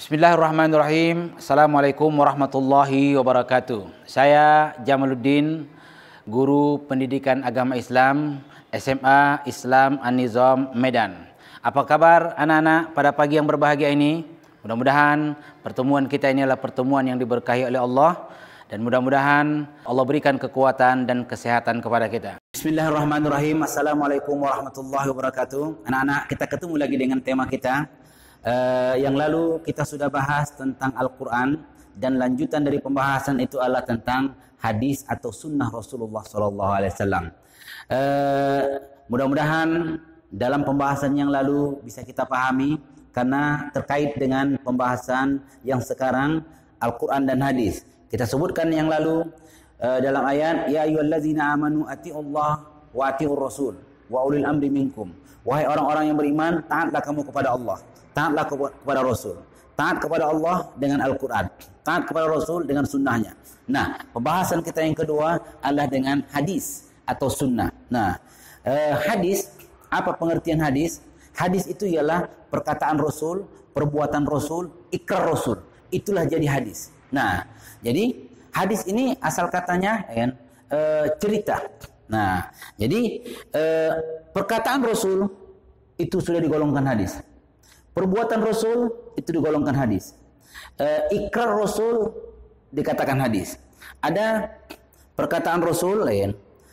Bismillahirrahmanirrahim. Assalamualaikum warahmatullahi wabarakatuh. Saya Jamaluddin, guru pendidikan agama Islam SMA Islam An-Nizam Medan. Apa kabar anak-anak pada pagi yang berbahagia ini? Mudah-mudahan pertemuan kita ini adalah pertemuan yang diberkahi oleh Allah, dan mudah-mudahan Allah berikan kekuatan dan kesehatan kepada kita. Bismillahirrahmanirrahim. Assalamualaikum warahmatullahi wabarakatuh. Anak-anak, kita ketemu lagi dengan tema kita. Yang lalu kita sudah bahas tentang Al-Quran, dan lanjutan dari pembahasan itu adalah tentang hadis atau sunnah Rasulullah SAW. Mudah-mudahan dalam pembahasan yang lalu bisa kita pahami, karena terkait dengan pembahasan yang sekarang Al-Quran dan hadis. Kita sebutkan yang lalu dalam ayat ya ayyuhallazina amanu atiiullah wa atiiur rasul wa ulil amri minkum. Wahai orang-orang yang beriman, taatlah kamu kepada Allah, taatlah kepada Rasul. Taat kepada Allah dengan Al-Quran, taat kepada Rasul dengan sunnahnya. Nah, pembahasan kita yang kedua adalah dengan hadis atau sunnah. Nah, hadis, apa pengertian hadis? Hadis itu ialah perkataan Rasul, perbuatan Rasul, ikrar Rasul. Itulah jadi hadis. Nah, jadi hadis ini asal katanya cerita. Nah, jadi perkataan Rasul itu sudah digolongkan hadis. Perbuatan Rasul itu digolongkan hadis. Ikrar Rasul dikatakan hadis. Ada perkataan Rasul lain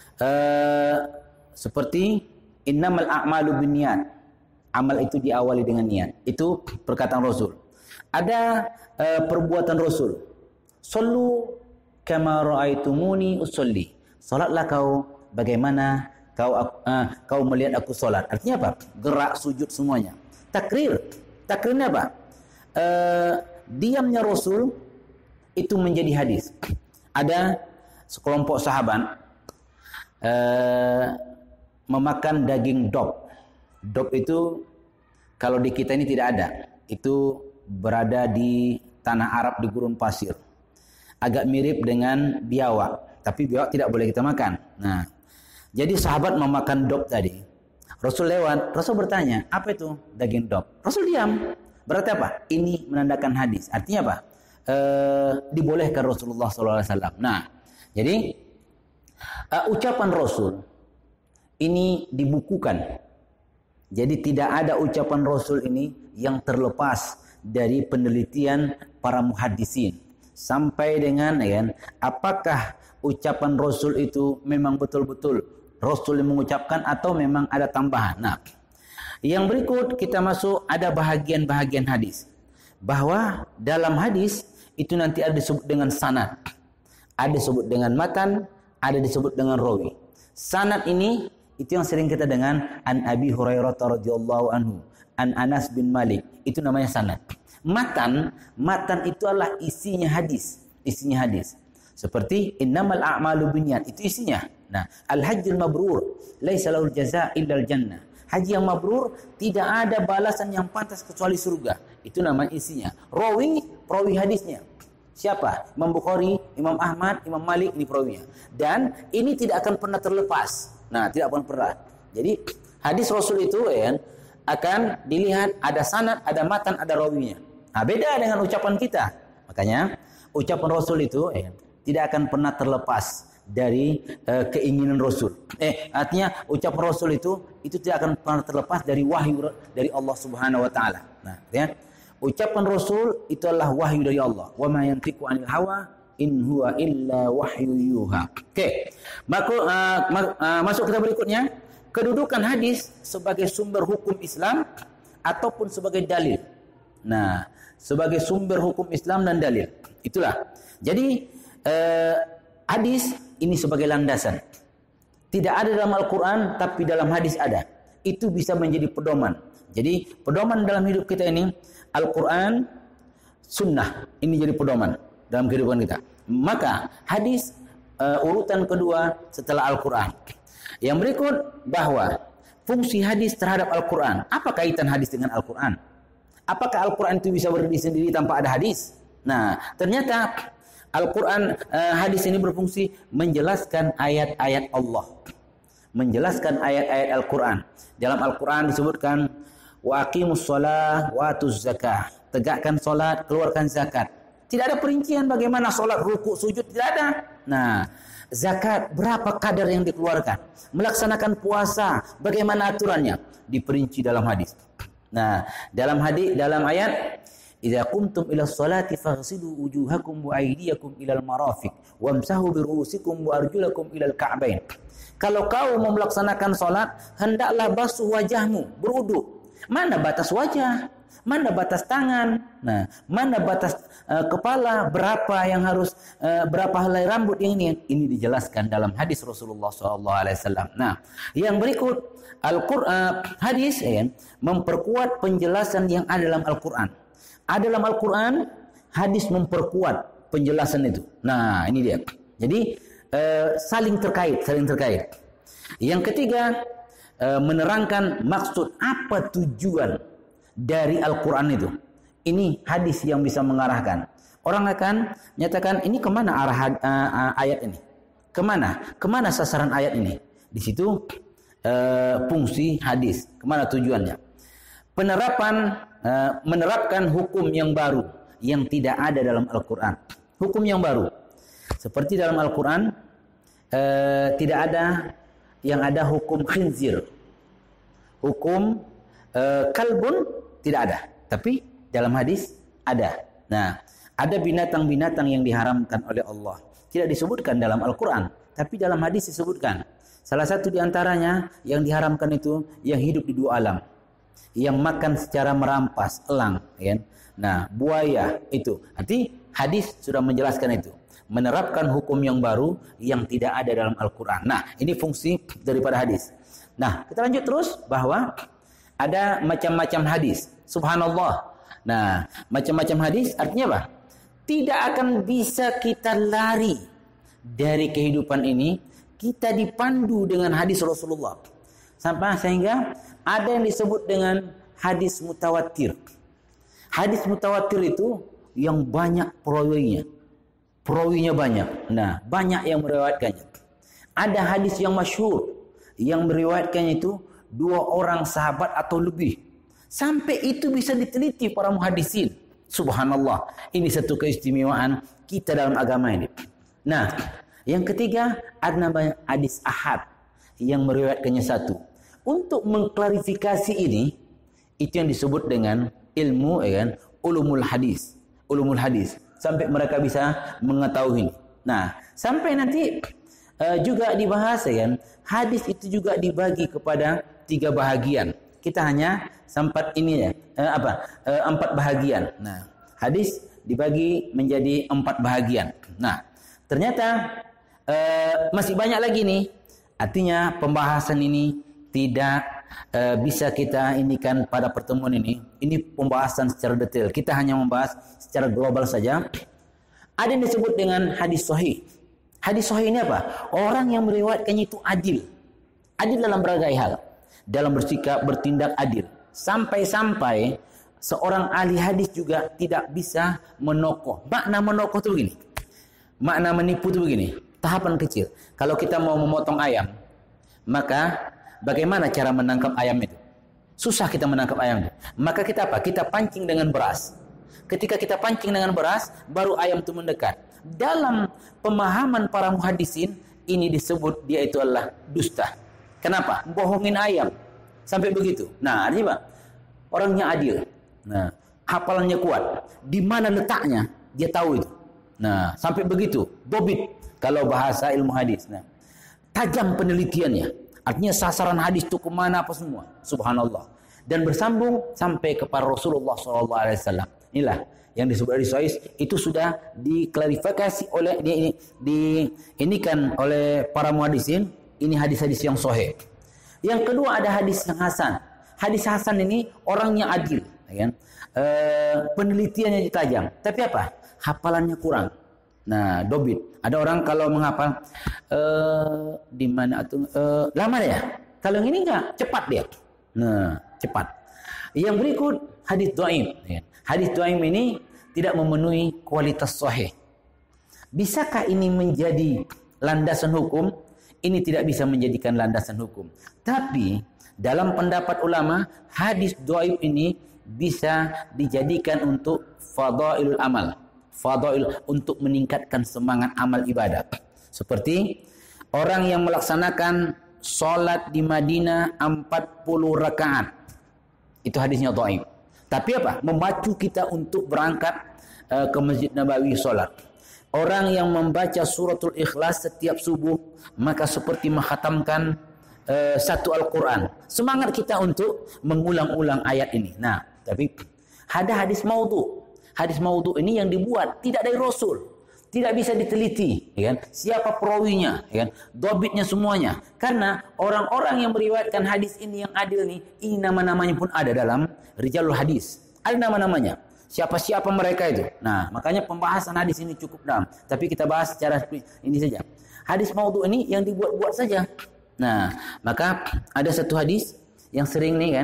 seperti innamal a'malu binniyat. Amal itu diawali dengan niat. Itu perkataan Rasul. Ada perbuatan Rasul. Sallu kama ra'aitumuni usolli. Salatlah kau bagaimana kau melihat aku salat. Artinya apa? Gerak, sujud semuanya. Takrir. Takrirnya apa? Diamnya Rasul itu menjadi hadis. Ada sekelompok sahabat memakan daging dog. Dog itu kalau di kita ini tidak ada. Itu berada di tanah Arab di gurun pasir. Agak mirip dengan biawak, tapi biawak tidak boleh kita makan. Nah, jadi sahabat memakan dog tadi. Rasul lewat, Rasul bertanya, apa itu daging dog? Rasul diam. Berarti apa? Ini menandakan hadis. Artinya apa? Dibolehkan Rasulullah SAW. Nah, jadi ucapan Rasul ini dibukukan. Jadi tidak ada ucapan Rasul ini yang terlepas dari penelitian para muhaddisin. Sampai dengan apakah ucapan Rasul itu memang betul-betul Rasul yang mengucapkan atau memang ada tambahan. Nah, yang berikut kita masuk ada bahagian-bahagian hadis. Bahwa dalam hadis itu nanti ada disebut dengan sanad. Ada disebut dengan matan, ada disebut dengan rawi. Sanad ini itu yang sering kita dengan an Abi Hurairah radhiyallahu anhu, an Anas bin Malik. Itu namanya sanad. Matan itu adalah isinya hadis. Isinya hadis. Seperti innamal a'malu binniyat, itu isinya. Nah, al-hajjul mabrur laisa lahul jazaa' illal jannah. Haji yang mabrur tidak ada balasan yang pantas kecuali surga. Itu namanya isinya. Rawi hadisnya. Siapa? Imam Bukhari, Imam Ahmad, Imam Malik, ini perawinya. Dan ini tidak akan pernah terlepas. Nah, tidak akan pernah. Jadi hadis Rasul itu akan dilihat ada sanad, ada matan, ada rawinya. Nah, beda dengan ucapan kita. Makanya ucapan Rasul itu tidak akan pernah terlepas dari keinginan Rasul. Artinya ucapan Rasul itu tidak akan pernah terlepas dari wahyu dari Allah Subhanahu wa taala. Nah, ucapan Rasul itu adalah wahyu dari Allah. Wa ma yantiqu 'anil hawa in huwa illa wahyu yuha. Oke. Masuk kita berikutnya, kedudukan hadis sebagai sumber hukum Islam ataupun sebagai dalil. Nah, sebagai sumber hukum Islam dan dalil. Itulah. Jadi hadis ini sebagai landasan. Tidak ada dalam Al-Quran, tapi dalam hadis ada. Itu bisa menjadi pedoman. Jadi pedoman dalam hidup kita ini, Al-Quran, sunnah. Ini jadi pedoman dalam kehidupan kita. Maka hadis urutan kedua setelah Al-Quran. Yang berikut bahwa fungsi hadis terhadap Al-Quran. Apa kaitan hadis dengan Al-Quran? Apakah Al-Quran itu bisa berdiri sendiri tanpa ada hadis? Nah, ternyata Al-Quran, hadis ini berfungsi menjelaskan ayat-ayat Allah. Menjelaskan ayat-ayat Al-Quran. Dalam Al-Quran disebutkan wa aqimus shalah wa atuz zakah. tegakkan solat, keluarkan zakat. Tidak ada perincian bagaimana solat, rukuk, sujud, tidak ada. Nah, zakat berapa kadar yang dikeluarkan? Melaksanakan puasa, bagaimana aturannya? Diperinci dalam hadis. Nah, dalam ayat, idza qumtum ila sholati faghsilu wujuhakum wa aydiyakum ilal marafiq wamsahu bi ru'usikum wa arjulakum ilal ka'bain. Kalau kau mau melaksanakan salat, hendaklah basuh wajahmu, berwudu. Mana batas wajah? Mana batas tangan? Nah, mana batas kepala? Berapa yang harus berapa helai rambut yang ini? Ini dijelaskan dalam hadis Rasulullah SAW. Nah, yang berikut hadis memperkuat penjelasan yang ada dalam Al-Quran. Ada dalam Al-Quran, hadis memperkuat penjelasan itu. Nah, ini dia. Jadi saling terkait. Yang ketiga, menerangkan maksud apa tujuan dari Al-Quran itu. Ini hadis yang bisa mengarahkan. Orang akan menyatakan, ini kemana arah ayat ini? Kemana sasaran ayat ini? Di situ fungsi hadis. Kemana tujuannya? Menerapkan hukum yang baru yang tidak ada dalam Al-Quran. Hukum yang baru. Seperti dalam Al-Quran tidak ada yang ada hukum khinzir. Hukum kalbun tidak ada. Tapi dalam hadis ada. Nah, ada binatang-binatang yang diharamkan oleh Allah. Tidak disebutkan dalam Al-Quran. Tapi dalam hadis disebutkan. Salah satu di antaranya yang diharamkan itu yang hidup di dua alam. Yang makan secara merampas, elang. Ya. Nah, buaya itu. Nanti hadis sudah menjelaskan itu. Menerapkan hukum yang baru yang tidak ada dalam Al-Quran. Nah, ini fungsi daripada hadis. Nah, kita lanjut terus bahwa ada macam-macam hadis. Subhanallah. Nah, macam-macam hadis artinya apa? Tidak akan bisa kita lari dari kehidupan ini. Kita dipandu dengan hadis Rasulullah. Sampai sehingga ada yang disebut dengan hadis mutawatir. Hadis mutawatir itu yang banyak perawinya. Perawinya banyak. Nah, banyak yang meriwayatkannya. Ada hadis yang masyhur yang meriwayatkannya itu 2 orang sahabat atau lebih. Sampai itu bisa diteliti para muhaddisin. Subhanallah. Ini satu keistimewaan kita dalam agama ini. Nah, yang ketiga ada namanya hadis ahad yang meriwayatkannya satu. Untuk mengklarifikasi ini, itu yang disebut dengan ilmu ulumul hadis. Ulumul hadis. Sampai mereka bisa mengetahui. Nah, sampai nanti juga dibahas hadis itu juga dibagi kepada 3 bahagian. Kita hanya sempat ini 4 bahagian. Nah, hadis dibagi menjadi 4 bahagian. Nah, ternyata masih banyak lagi nih. Artinya pembahasan ini tidak bisa kita inikan pada pertemuan ini. Ini pembahasan secara detail. Kita hanya membahas secara global saja. Ada yang disebut dengan hadis sahih. Hadis sahih ini apa? Orang yang meriwayatkannya itu adil. Adil dalam berbagai hal. Dalam bersikap, bertindak adil. Sampai-sampai seorang ahli hadis juga tidak bisa menokoh. Makna menokoh itu begini. Makna menipu itu begini. Tahapan kecil. Kalau kita mau memotong ayam, maka bagaimana cara menangkap ayam itu? Susah kita menangkap ayam itu. Maka kita apa? Kita pancing dengan beras. Ketika kita pancing dengan beras, baru ayam itu mendekat. Dalam pemahaman para muhaddisin, ini disebut dia itu adalah dusta. Kenapa? Bohongin ayam. Sampai begitu. Nah, artinya apa? Orangnya adil. Nah, hafalannya kuat. Di mana letaknya, dia tahu itu. Nah, sampai begitu. Dobit kalau bahasa ilmu hadis. Nah, tajam penelitiannya. Artinya sasaran hadis itu kemana apa semua. Subhanallah. Dan bersambung sampai kepada Rasulullah SAW. Inilah yang disebut hadis sahih. Itu sudah diklarifikasi oleh diinikan oleh para muhaddisin. Ini hadis-hadis yang sahih. Yang kedua ada hadis yang hasan. Hadis hasan ini orangnya adil, kan? Penelitiannya tajam. Tapi apa? Hafalannya kurang. Nah, dobit. Ada orang kalau menghafal di mana atau lama ya. Kalau yang ini enggak, cepat dia. Nah, cepat. Yang berikut hadis dhaif. Hadis dhaif ini tidak memenuhi kualitas sahih. Bisakah ini menjadi landasan hukum? Ini tidak bisa menjadikan landasan hukum. Tapi dalam pendapat ulama, hadis dhaif ini bisa dijadikan untuk fadailul amal. Fadail untuk meningkatkan semangat amal ibadah. Seperti orang yang melaksanakan solat di Madinah 40 rakaat. Itu hadisnya dhaif. Tapi apa? Memacu kita untuk berangkat ke Masjid Nabawi solat. Orang yang membaca suratul Ikhlas setiap subuh, maka seperti menghatamkan satu Al-Quran. Semangat kita untuk mengulang-ulang ayat ini. Nah, tapi ada hadis maudhu. Hadis maudhu ini yang dibuat tidak dari Rasul. Tidak bisa diteliti, ya kan? Siapa perawinya, ya kan? Dhabitnya semuanya. Karena orang-orang yang meriwayatkan hadis ini yang adil nih, ini nama-namanya pun ada dalam Rijalul Hadis. Ada nama-namanya. Siapa-siapa mereka itu. Nah, makanya pembahasan hadis ini cukup dalam. Tapi kita bahas secara ini saja. Hadis maudhu ini yang dibuat-buat saja. Nah, maka ada satu hadis yang sering nih kan.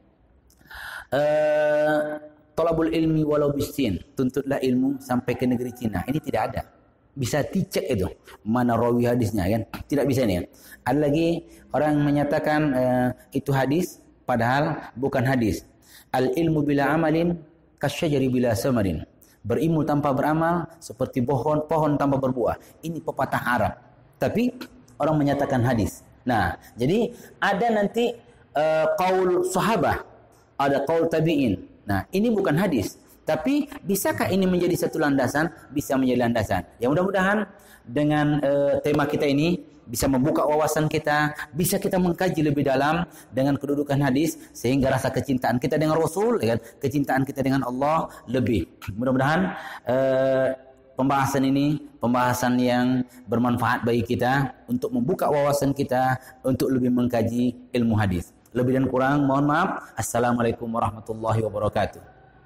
Thalabul ilmi walau bisin, tuntutlah ilmu sampai ke negeri Cina. Ini tidak ada. Bisa dicek itu mana rawi hadisnya kan? Tidak bisa nih. Ada lagi orang menyatakan itu hadis padahal bukan hadis. Al ilmu bila amalin kasyajari bila samarin. Berilmu tanpa beramal seperti pohon tanpa berbuah. Ini pepatah Arab. Tapi orang menyatakan hadis. Nah, jadi ada nanti qaul sahabah, ada qaul tabi'in. Nah, ini bukan hadis. Tapi bisakah ini menjadi satu landasan? Bisa menjadi landasan. Ya mudah-mudahan dengan tema kita ini bisa membuka wawasan kita, bisa kita mengkaji lebih dalam dengan kedudukan hadis sehingga rasa kecintaan kita dengan Rasul, ya, kecintaan kita dengan Allah lebih. Mudah-mudahan pembahasan ini pembahasan yang bermanfaat bagi kita untuk membuka wawasan kita untuk lebih mengkaji ilmu hadis. Lebih dan kurang mohon maaf. Assalamualaikum warahmatullahi wabarakatuh.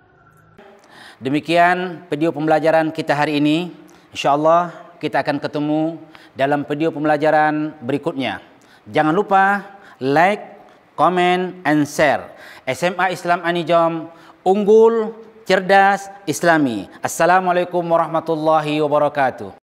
Demikian video pembelajaran kita hari ini. InsyaAllah kita akan ketemu dalam video pembelajaran berikutnya. Jangan lupa like, comment, and share. SMA Islam Anijom, unggul, cerdas, Islami. Assalamualaikum warahmatullahi wabarakatuh.